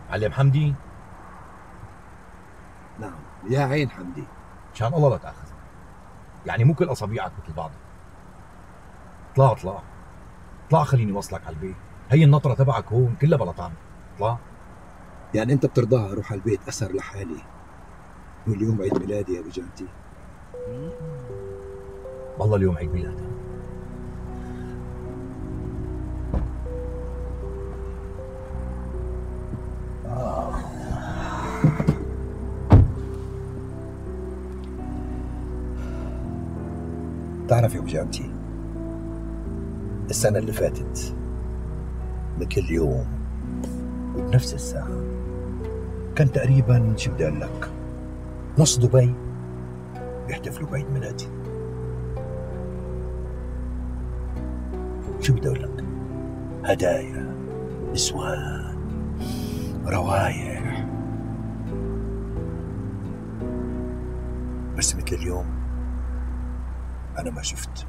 معلم حمدي. نعم يا عين حمدي. مشان الله لا تاخذني، يعني مو كل اصابيعك مثل بعضها. اطلع اطلع اطلع، خليني وصلك على البيت. هي النطره تبعك هون كلها بلطان. اطلع. يعني انت بترضاها اروح على البيت اسهر لحالي واليوم عيد ميلادي يا بجانتي؟ والله اليوم عيد ميلادك. تعرف يا بجانتي، السنة اللي فاتت مثل اليوم وبنفس الساعة كان تقريبا شو بدي اقول لك نص دبي بيحتفلوا بعيد ميلادي. شو بدي اقول لك، هدايا، نسوان، روايح. بس مثل اليوم انا ما شفت.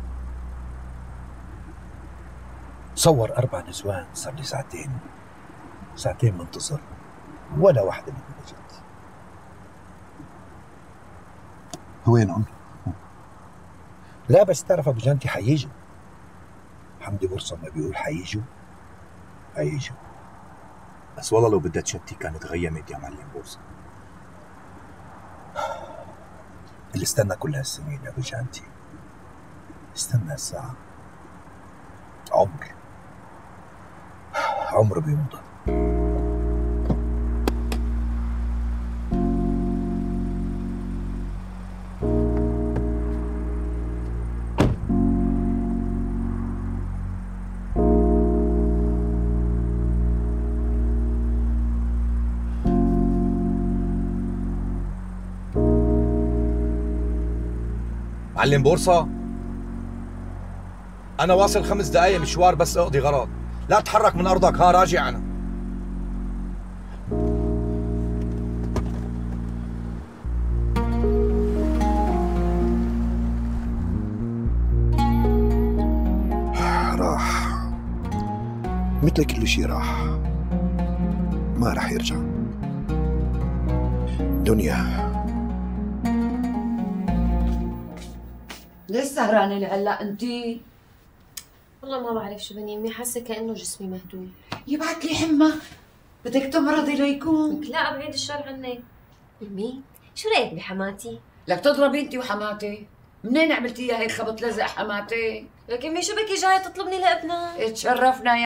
صور 4 نسوان، صار لي ساعتين منتظر ولا واحدة منهم اجت. وينهم؟ لا بس تعرف ابو جانتي حييجوا. حمدي بورصة ما بيقول حييجوا. بس والله لو بدها تشتي كانت غيمت يا معلم بورصه. اللي استنى كل هالسنين يا ابو جانتي، استنى الساعة. عمر بيمضى. معلم بورصه، انا واصل 5 دقايق مشوار بس اقضي غرض. لا تتحرك من ارضك، ها راجع انا. راح مثل كل شيء راح، ما راح يرجع. دنيا. ليش سهرانة لهلا انتي؟ والله ما بعرف شو بني امي، حاسه كانه جسمي مهدوم. يبعت لي حمى، بدك تمرضي ليكون. لا بعيد الشر عنك. امي شو رايك بحماتي؟ لك تضربي انتي وحماتي؟ منين عملتيها هيك خبط لزق حماتي؟ لك امي شو بكي جايه تطلبني لابنها؟ تشرفنا يا